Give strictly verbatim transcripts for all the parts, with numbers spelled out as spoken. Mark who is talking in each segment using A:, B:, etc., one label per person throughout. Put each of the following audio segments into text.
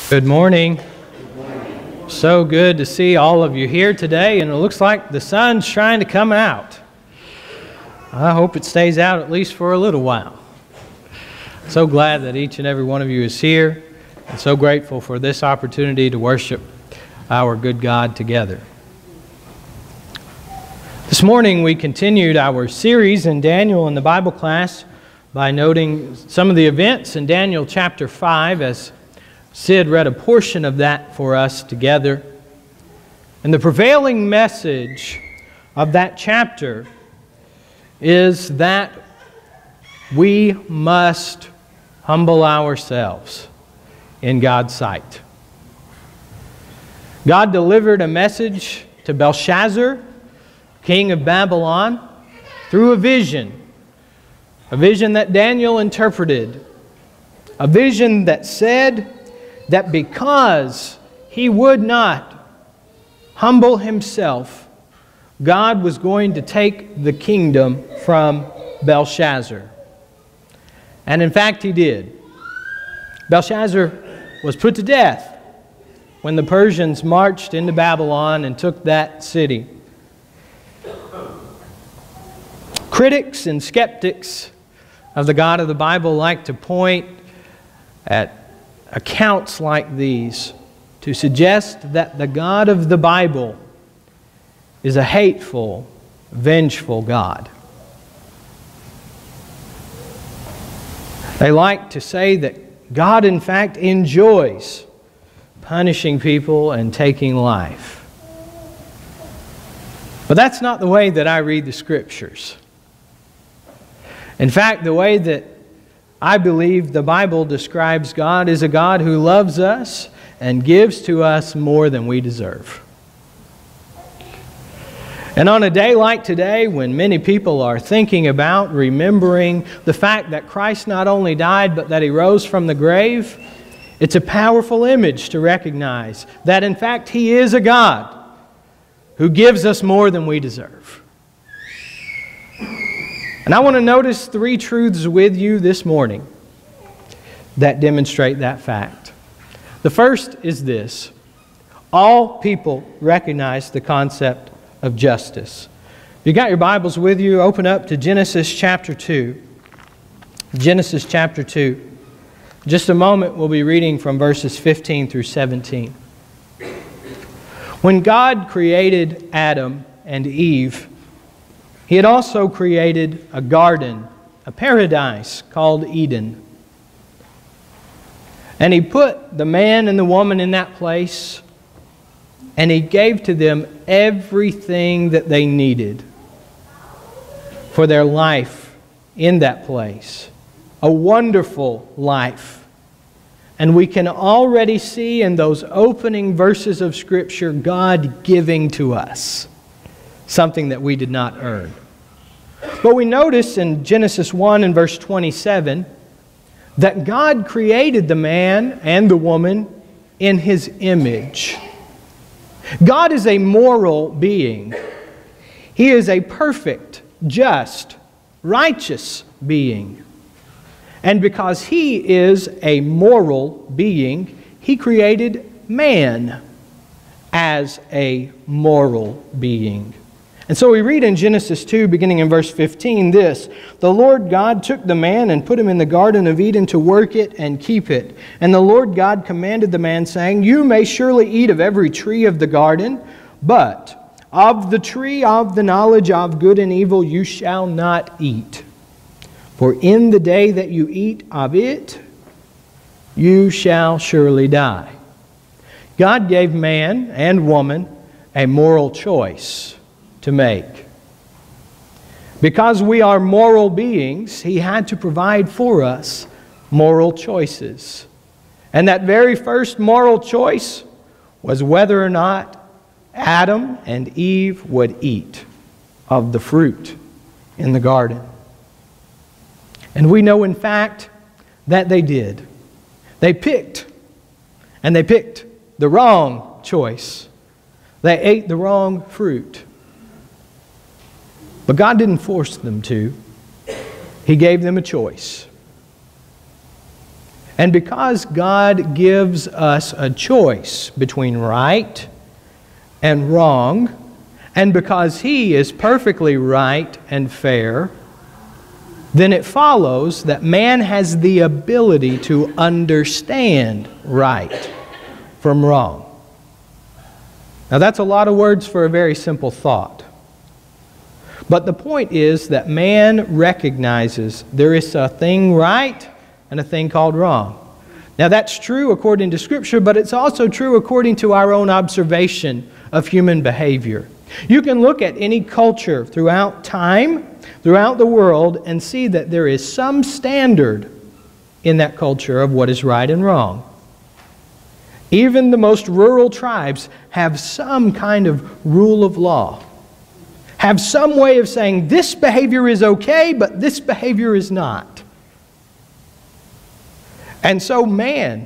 A: Good morning. So good to see all of you here today, and it looks like the sun's trying to come out. I hope it stays out at least for a little while. So glad that each and every one of you is here, and so grateful for this opportunity to worship our good God together. This morning we continued our series in Daniel in the Bible class by noting some of the events in Daniel chapter five, as Sid read a portion of that for us together. And the prevailing message of that chapter is that we must humble ourselves in God's sight. God delivered a message to Belshazzar, king of Babylon, through a vision. A vision that Daniel interpreted. A vision that said that because he would not humble himself, God was going to take the kingdom from Belshazzar. And in fact, he did. Belshazzar was put to death when the Persians marched into Babylon and took that city. Critics and skeptics of the God of the Bible like to point at accounts like these to suggest that the God of the Bible is a hateful, vengeful God. They like to say that God, in fact, enjoys punishing people and taking life. But that's not the way that I read the Scriptures. In fact, the way that I believe the Bible describes God is a God who loves us and gives to us more than we deserve. And on a day like today, when many people are thinking about, remembering the fact that Christ not only died, but that He rose from the grave, it's a powerful image to recognize that in fact He is a God who gives us more than we deserve. And I want to notice three truths with you this morning that demonstrate that fact. The first is this: all people recognize the concept of justice. If you got your Bibles with you, open up to Genesis chapter two. Genesis chapter two. In just a moment, we'll be reading from verses fifteen through seventeen. When God created Adam and Eve, He had also created a garden, a paradise called Eden. And He put the man and the woman in that place, and He gave to them everything that they needed for their life in that place. A wonderful life. And we can already see in those opening verses of Scripture God giving to us something that we did not earn. But we notice in Genesis one and verse twenty-seven that God created the man and the woman in His image. God is a moral being. He is a perfect, just, righteous being. And because He is a moral being, He created man as a moral being. And so we read in Genesis two, beginning in verse fifteen, this: "The Lord God took the man and put him in the Garden of Eden to work it and keep it. And the Lord God commanded the man, saying, You may surely eat of every tree of the garden, but of the tree of the knowledge of good and evil you shall not eat. For in the day that you eat of it, you shall surely die." God gave man and woman a moral choice to make. Because we are moral beings, He had to provide for us moral choices. And that very first moral choice was whether or not Adam and Eve would eat of the fruit in the garden. And we know, in fact, that they did. They picked, and they picked the wrong choice. They ate the wrong fruit. But God didn't force them to. He gave them a choice. And because God gives us a choice between right and wrong, and because He is perfectly right and fair, then it follows that man has the ability to understand right from wrong. Now that's a lot of words for a very simple thought. But the point is that man recognizes there is a thing right and a thing called wrong. Now that's true according to Scripture, but it's also true according to our own observation of human behavior. You can look at any culture throughout time, throughout the world, and see that there is some standard in that culture of what is right and wrong. Even the most rural tribes have some kind of rule of law, have some way of saying this behavior is okay, but this behavior is not. And so man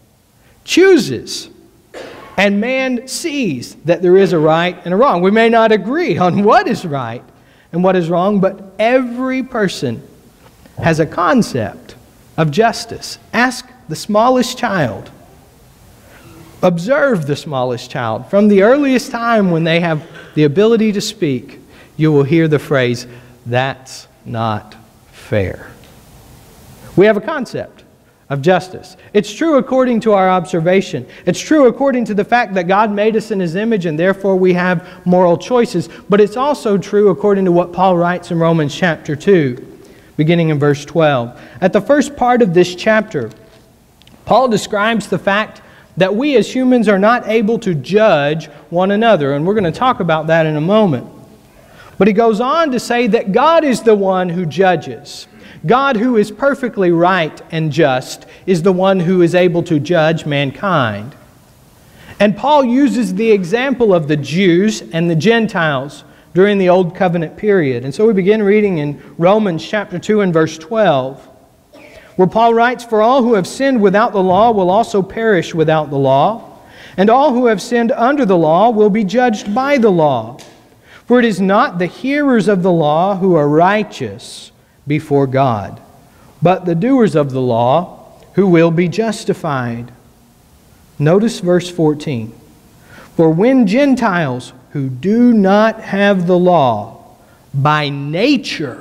A: chooses, and man sees that there is a right and a wrong. We may not agree on what is right and what is wrong, but every person has a concept of justice. Ask the smallest child. Observe the smallest child. From the earliest time when they have the ability to speak, you will hear the phrase, "That's not fair." We have a concept of justice. It's true according to our observation. It's true according to the fact that God made us in His image and therefore we have moral choices. But it's also true according to what Paul writes in Romans chapter two, beginning in verse twelve. At the first part of this chapter, Paul describes the fact that we as humans are not able to judge one another. And we're going to talk about that in a moment. But he goes on to say that God is the one who judges. God, who is perfectly right and just, is the one who is able to judge mankind. And Paul uses the example of the Jews and the Gentiles during the Old Covenant period. And so we begin reading in Romans chapter two and verse twelve, where Paul writes, "For all who have sinned without the law will also perish without the law, and all who have sinned under the law will be judged by the law. For it is not the hearers of the law who are righteous before God, but the doers of the law who will be justified." Notice verse fourteen. "For when Gentiles who do not have the law by nature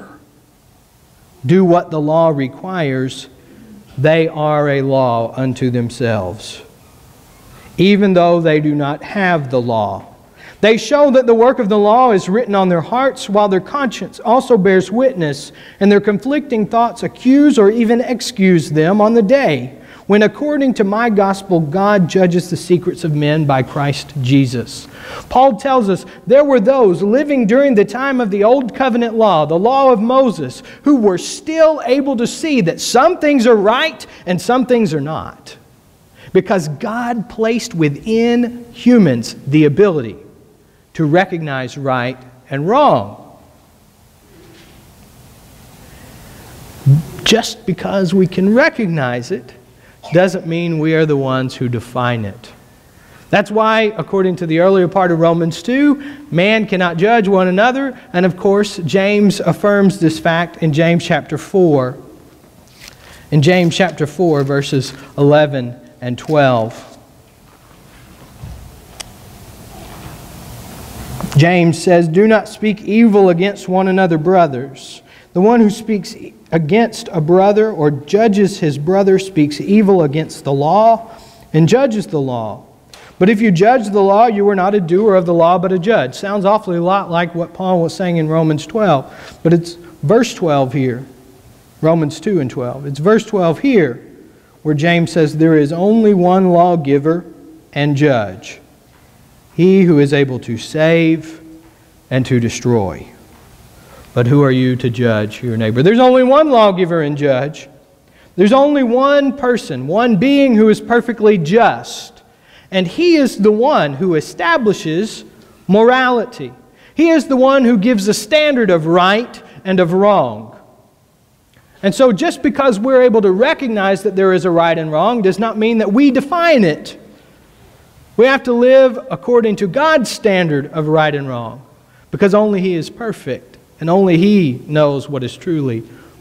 A: do what the law requires, they are a law unto themselves, even though they do not have the law. They show that the work of the law is written on their hearts, while their conscience also bears witness, and their conflicting thoughts accuse or even excuse them on the day when, according to my gospel, God judges the secrets of men by Christ Jesus." Paul tells us there were those living during the time of the Old Covenant law, the law of Moses, who were still able to see that some things are right and some things are not, because God placed within humans the ability to recognize right and wrong. Just because we can recognize it doesn't mean we are the ones who define it. That's why, according to the earlier part of Romans two, man cannot judge one another. And of course, James affirms this fact in James chapter four. In James chapter four, verses eleven and twelve. James says, "Do not speak evil against one another, brothers. The one who speaks against a brother or judges his brother speaks evil against the law and judges the law. But if you judge the law, you are not a doer of the law, but a judge." Sounds awfully a lot like what Paul was saying in Romans twelve. But it's verse twelve here. Romans two and twelve. It's verse twelve here where James says, "There is only one lawgiver and judge, He who is able to save and to destroy. But who are you to judge your neighbor?" There's only one lawgiver and judge. There's only one person, one being who is perfectly just. And He is the one who establishes morality. He is the one who gives a standard of right and of wrong. And so just because we're able to recognize that there is a right and wrong does not mean that we define it. We have to live according to God's standard of right and wrong, because only He is perfect and only He knows what is truly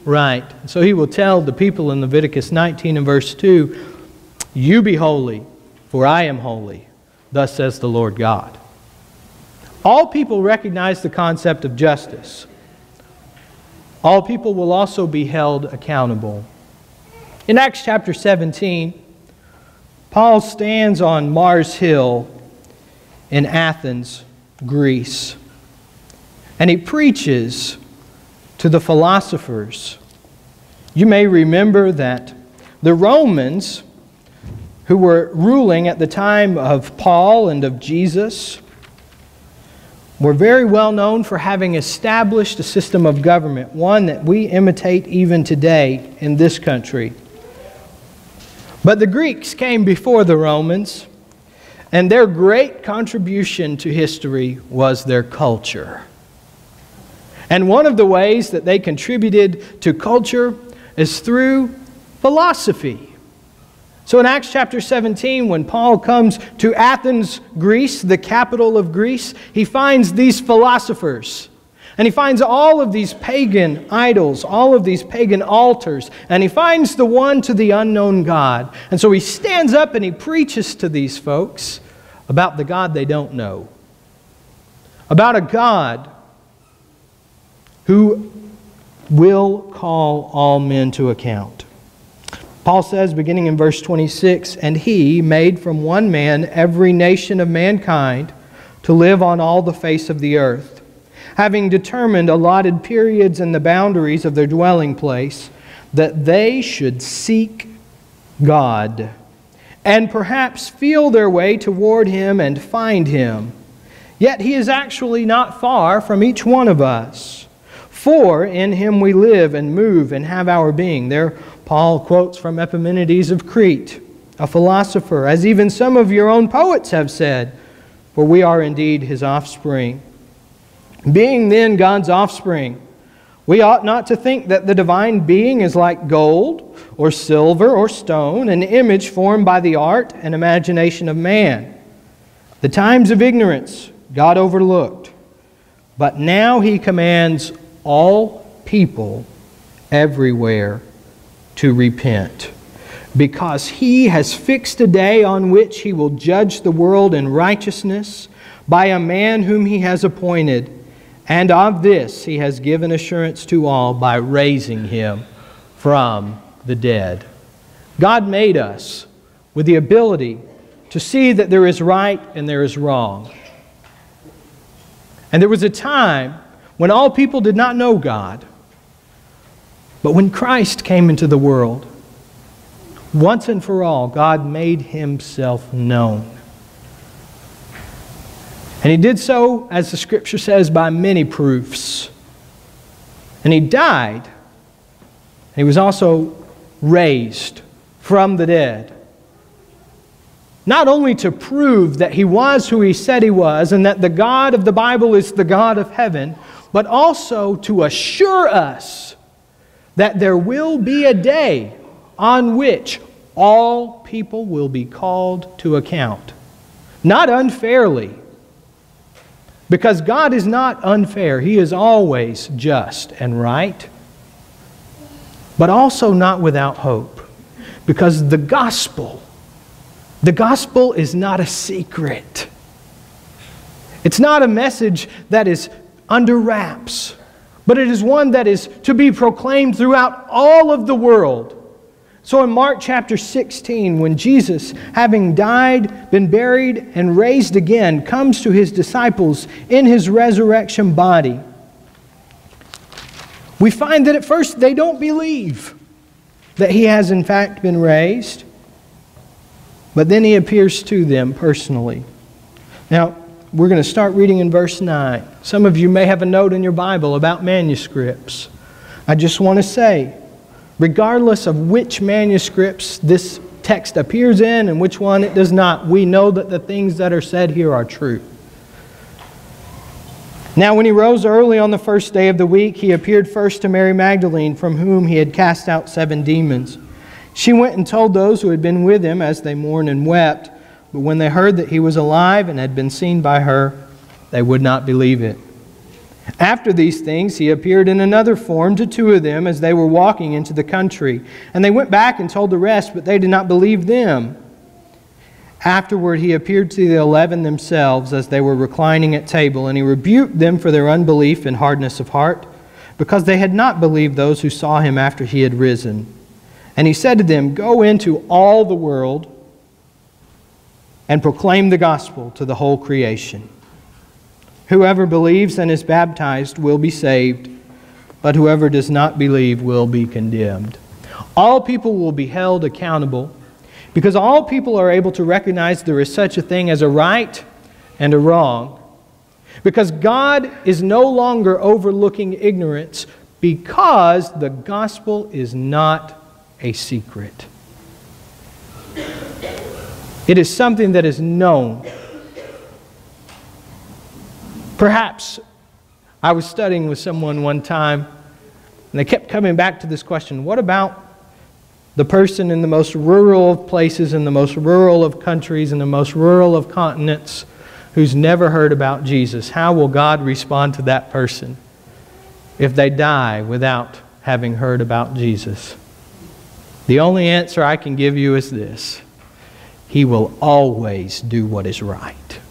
A: right. So he will tell the people in Leviticus nineteen and verse two, "You be holy, for I am holy. Thus says the Lord God." All people recognize the concept of justice. All people will also be held accountable. In Acts chapter seventeen, Paul stands on Mars Hill in Athens, Greece, and he preaches to the philosophers. You may remember that the Romans, who were ruling at the time of Paul and of Jesus, were very well known for having established a system of government, one that we imitate even today in this country. But the Greeks came before the Romans, and their great contribution to history was their culture. And one of the ways that they contributed to culture is through philosophy. So in Acts chapter seventeen, when Paul comes to Athens, Greece, the capital of Greece, he finds these philosophers. And he finds all of these pagan idols, all of these pagan altars, and he finds the one to the unknown God. And so he stands up and he preaches to these folks about the God they don't know. About a God who will call all men to account. Paul says, beginning in verse twenty-six, "And he made from one man every nation of mankind to live on all the face of the earth, having determined allotted periods and the boundaries of their dwelling place, that they should seek God, and perhaps feel their way toward Him and find Him. Yet He is actually not far from each one of us. For in Him we live and move and have our being." There Paul quotes from Epimenides of Crete, a philosopher, "as even some of your own poets have said, for we are indeed His offspring." Being then God's offspring, we ought not to think that the divine being is like gold or silver or stone, an image formed by the art and imagination of man. The times of ignorance God overlooked, but now He commands all people everywhere to repent, because He has fixed a day on which He will judge the world in righteousness by a man whom He has appointed. And of this He has given assurance to all by raising Him from the dead. God made us with the ability to see that there is right and there is wrong. And there was a time when all people did not know God. But when Christ came into the world, once and for all, God made Himself known. And He did so, as the Scripture says, by many proofs. And He died. And He was also raised from the dead. Not only to prove that He was who He said He was, and that the God of the Bible is the God of heaven, but also to assure us that there will be a day on which all people will be called to account. Not unfairly, because God is not unfair. He is always just and right. But also not without hope, because the gospel, the gospel is not a secret. It's not a message that is under wraps, but it is one that is to be proclaimed throughout all of the world. So in Mark chapter sixteen, when Jesus, having died, been buried, and raised again, comes to His disciples in His resurrection body, we find that at first they don't believe that He has in fact been raised. But then He appears to them personally. Now, we're going to start reading in verse nine. Some of you may have a note in your Bible about manuscripts. I just want to say, regardless of which manuscripts this text appears in and which one it does not, we know that the things that are said here are true. Now when He rose early on the first day of the week, He appeared first to Mary Magdalene, from whom He had cast out seven demons. She went and told those who had been with Him as they mourned and wept. But when they heard that He was alive and had been seen by her, they would not believe it. After these things, he appeared in another form to two of them as they were walking into the country. And they went back and told the rest, but they did not believe them. Afterward, he appeared to the eleven themselves as they were reclining at table, and he rebuked them for their unbelief and hardness of heart, because they had not believed those who saw him after he had risen. And he said to them, "Go into all the world and proclaim the gospel to the whole creation. Whoever believes and is baptized will be saved, but whoever does not believe will be condemned." All people will be held accountable, because all people are able to recognize there is such a thing as a right and a wrong. Because God is no longer overlooking ignorance, because the gospel is not a secret. It is something that is known. Perhaps I was studying with someone one time, and they kept coming back to this question: what about the person in the most rural of places, in the most rural of countries, in the most rural of continents, who's never heard about Jesus? How will God respond to that person if they die without having heard about Jesus? The only answer I can give you is this: He will always do what is right.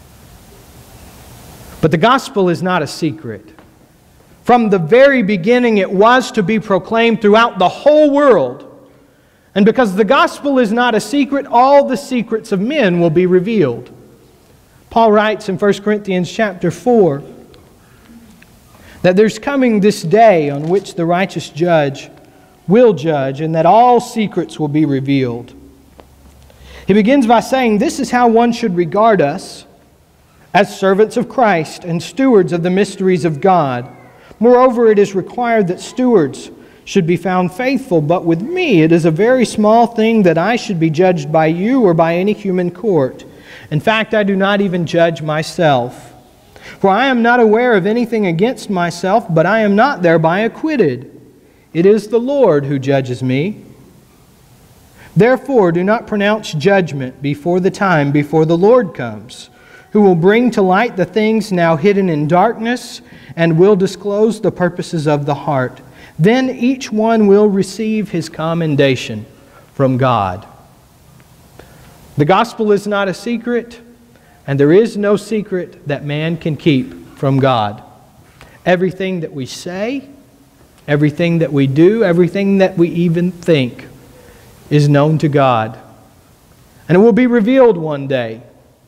A: But the gospel is not a secret. From the very beginning, it was to be proclaimed throughout the whole world. And because the gospel is not a secret, all the secrets of men will be revealed. Paul writes in First Corinthians chapter four that there's coming this day on which the righteous judge will judge, and that all secrets will be revealed. He begins by saying, this is how one should regard us, as servants of Christ and stewards of the mysteries of God. Moreover, it is required that stewards should be found faithful, but with me it is a very small thing that I should be judged by you or by any human court. In fact, I do not even judge myself. For I am not aware of anything against myself, but I am not thereby acquitted. It is the Lord who judges me. Therefore, do not pronounce judgment before the time, before the Lord comes, who will bring to light the things now hidden in darkness, and will disclose the purposes of the heart. Then each one will receive his commendation from God. The gospel is not a secret, and there is no secret that man can keep from God. Everything that we say, everything that we do, everything that we even think is known to God. And it will be revealed one day.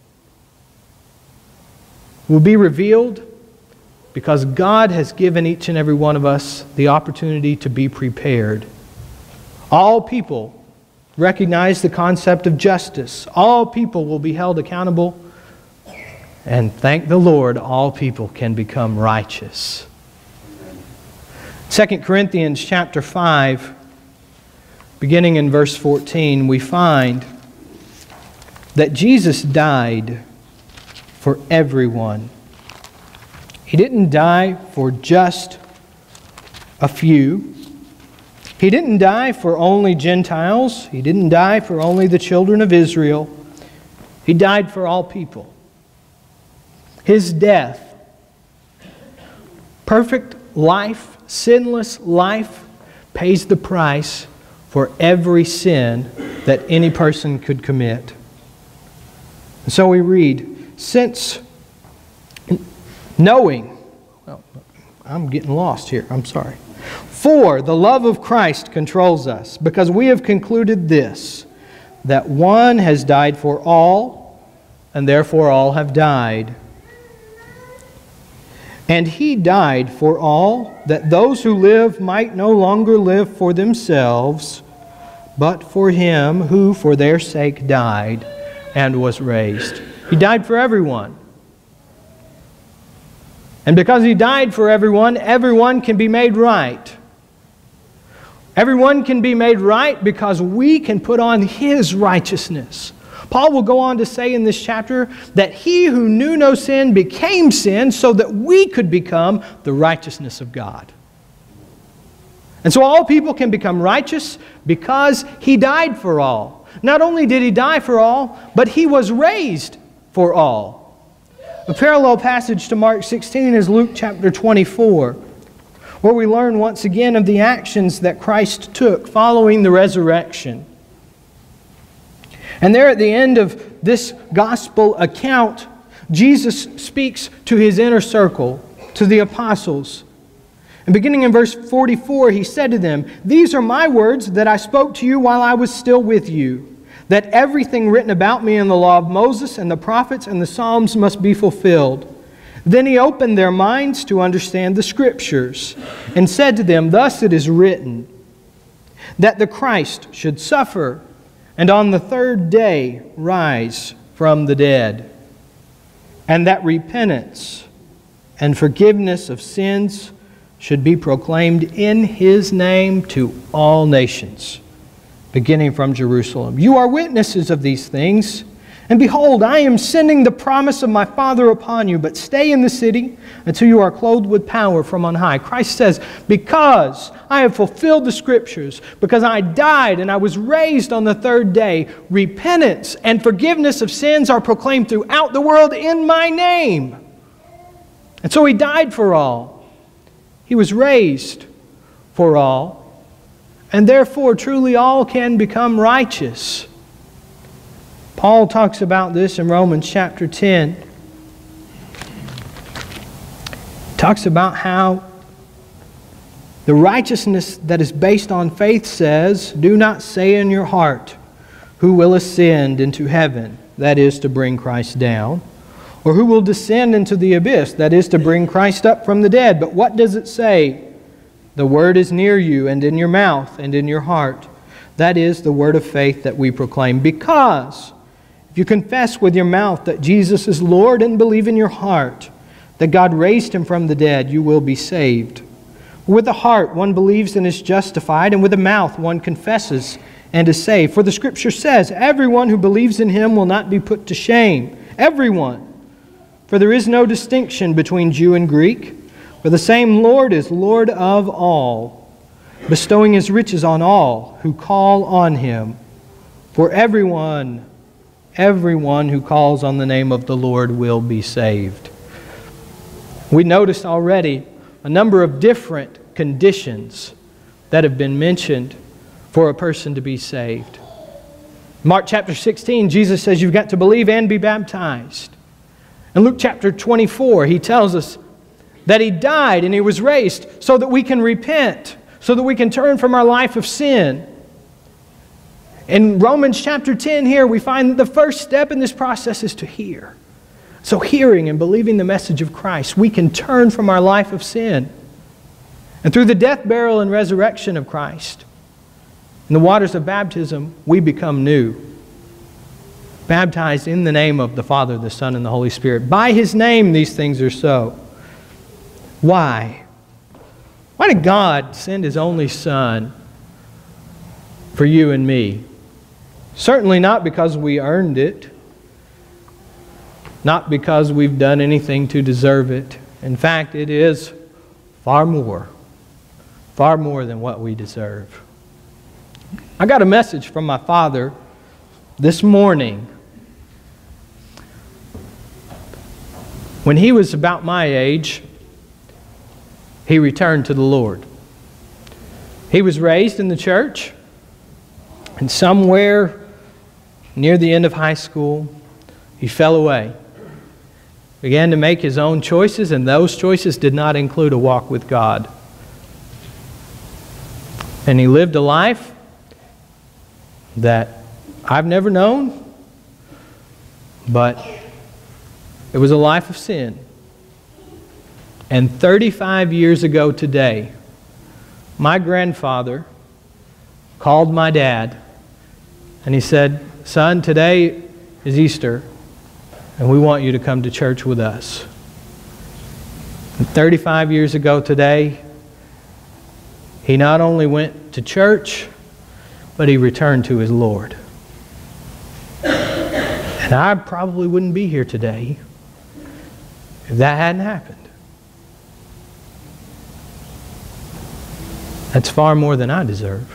A: It will be revealed because God has given each and every one of us the opportunity to be prepared. All people recognize the concept of justice. All people will be held accountable. And thank the Lord, all people can become righteous. Second Corinthians chapter five, beginning in verse fourteen, we find that Jesus died for everyone. He didn't die for just a few. He didn't die for only Gentiles. He didn't die for only the children of Israel. He died for all people. His death, perfect life, sinless life, pays the price for every sin that any person could commit. And so we read, since knowing, well, I'm getting lost here, I'm sorry. For the love of Christ controls us, because we have concluded this, that one has died for all, and therefore all have died. And He died for all, that those who live might no longer live for themselves, but for Him who for their sake died and was raised. He died for everyone. And because He died for everyone, everyone can be made right. Everyone can be made right because we can put on His righteousness. Paul will go on to say in this chapter that He who knew no sin became sin so that we could become the righteousness of God. And so all people can become righteous because He died for all. Not only did He die for all, but He was raised for all. A parallel passage to Mark sixteen is Luke chapter twenty-four, where we learn once again of the actions that Christ took following the resurrection. And there at the end of this gospel account, Jesus speaks to His inner circle, to the apostles. And beginning in verse forty-four, He said to them, "These are my words that I spoke to you while I was still with you, that everything written about me in the law of Moses and the prophets and the Psalms must be fulfilled." Then He opened their minds to understand the Scriptures and said to them, "Thus it is written, that the Christ should suffer and on the third day rise from the dead, and that repentance and forgiveness of sins should be proclaimed in His name to all nations, beginning from Jerusalem. You are witnesses of these things. And behold, I am sending the promise of my Father upon you, but stay in the city until you are clothed with power from on high." Christ says, because I have fulfilled the Scriptures, because I died and I was raised on the third day, repentance and forgiveness of sins are proclaimed throughout the world in my name. And so He died for all. He was raised for all. And therefore, truly all can become righteous. Paul talks about this in Romans chapter ten. He talks about how the righteousness that is based on faith says, "Do not say in your heart, 'Who will ascend into heaven?' That is, to bring Christ down. Or who will descend into the abyss? That is, to bring Christ up from the dead. But what does it say? The word is near you and in your mouth and in your heart. That is the word of faith that we proclaim. Because if you confess with your mouth that Jesus is Lord and believe in your heart that God raised Him from the dead, you will be saved. With the heart one believes and is justified, and with the mouth one confesses and is saved. For the Scripture says, everyone who believes in Him will not be put to shame. Everyone. For there is no distinction between Jew and Greek. For the same Lord is Lord of all, bestowing His riches on all who call on Him. For everyone, everyone who calls on the name of the Lord will be saved. We noticed already a number of different conditions that have been mentioned for a person to be saved. Mark chapter sixteen, Jesus says you've got to believe and be baptized. In Luke chapter twenty-four, He tells us that He died and He was raised so that we can repent, so that we can turn from our life of sin. In Romans chapter ten here, we find that the first step in this process is to hear. So hearing and believing the message of Christ, we can turn from our life of sin. And through the death, burial, and resurrection of Christ, in the waters of baptism, we become new. Baptized in the name of the Father, the Son, and the Holy Spirit. By His name, these things are so. Why? Why did God send His only Son for you and me? Certainly not because we earned it. Not because we've done anything to deserve it. In fact, it is far more. Far more than what we deserve. I got a message from my father this morning. When he was about my age, he returned to the Lord. He was raised in the church, and somewhere near the end of high school, he fell away. Began to make his own choices, and those choices did not include a walk with God. And he lived a life that I've never known, but it was a life of sin. And thirty-five years ago today, my grandfather called my dad and he said, "Son, today is Easter and we want you to come to church with us." And thirty-five years ago today, he not only went to church, but he returned to his Lord. And I probably wouldn't be here today if that hadn't happened. That's far more than I deserve.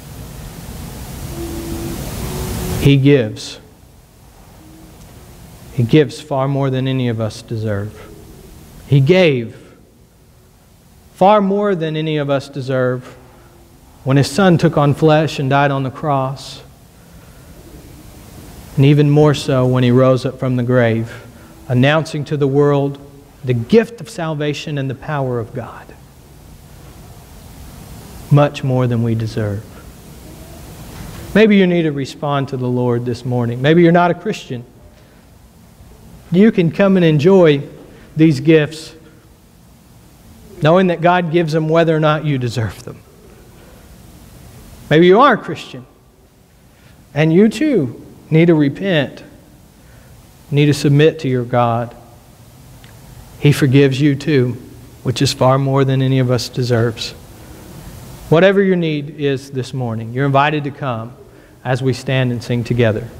A: He gives. He gives far more than any of us deserve. He gave far more than any of us deserve when His Son took on flesh and died on the cross. And even more so when He rose up from the grave, announcing to the world the gift of salvation and the power of God. Much more than we deserve. Maybe you need to respond to the Lord this morning. Maybe you're not a Christian. You can come and enjoy these gifts knowing that God gives them whether or not you deserve them. Maybe you are a Christian, and you too need to repent, need to submit to your God. He forgives you too, which is far more than any of us deserves. Whatever your need is this morning, you're invited to come as we stand and sing together.